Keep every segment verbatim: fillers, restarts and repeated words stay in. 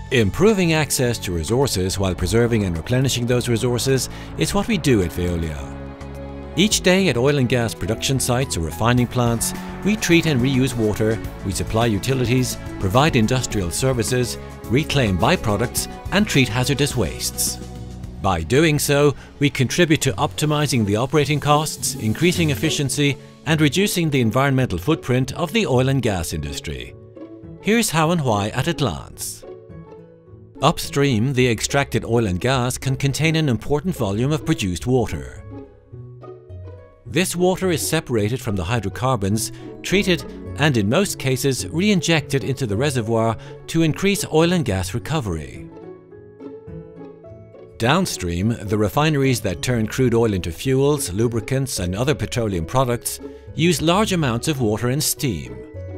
Improving access to resources while preserving and replenishing those resources is what we do at Veolia. Each day at oil and gas production sites or refining plants, we treat and reuse water, we supply utilities, provide industrial services, reclaim byproducts and treat hazardous wastes. By doing so, we contribute to optimizing the operating costs, increasing efficiency and reducing the environmental footprint of the oil and gas industry. Here's how and why at a glance. Upstream, the extracted oil and gas can contain an important volume of produced water. This water is separated from the hydrocarbons, treated and in most cases re-injected into the reservoir to increase oil and gas recovery. Downstream, the refineries that turn crude oil into fuels, lubricants and other petroleum products use large amounts of water and steam.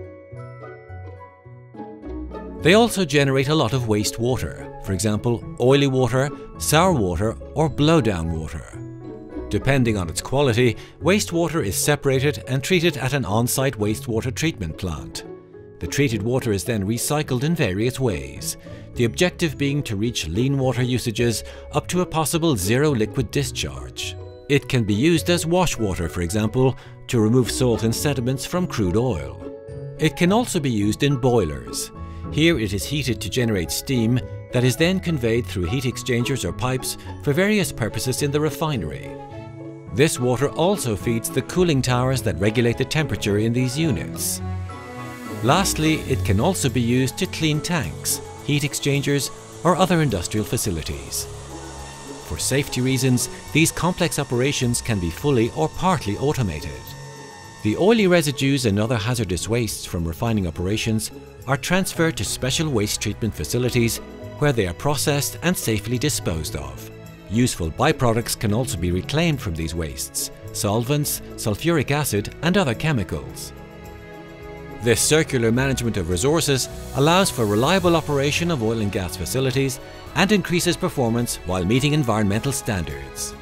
They also generate a lot of wastewater, for example, oily water, sour water or blowdown water. Depending on its quality, wastewater is separated and treated at an on-site wastewater treatment plant. The treated water is then recycled in various ways, the objective being to reach lean water usages up to a possible zero liquid discharge. It can be used as wash water, for example, to remove salt and sediments from crude oil. It can also be used in boilers. Here it is heated to generate steam that is then conveyed through heat exchangers or pipes for various purposes in the refinery. This water also feeds the cooling towers that regulate the temperature in these units. Lastly, it can also be used to clean tanks, heat exchangers or other industrial facilities. For safety reasons, these complex operations can be fully or partly automated. The oily residues and other hazardous wastes from refining operations are transferred to special waste treatment facilities where they are processed and safely disposed of. Useful byproducts can also be reclaimed from these wastes: solvents, sulfuric acid and other chemicals. This circular management of resources allows for reliable operation of oil and gas facilities and increases performance while meeting environmental standards.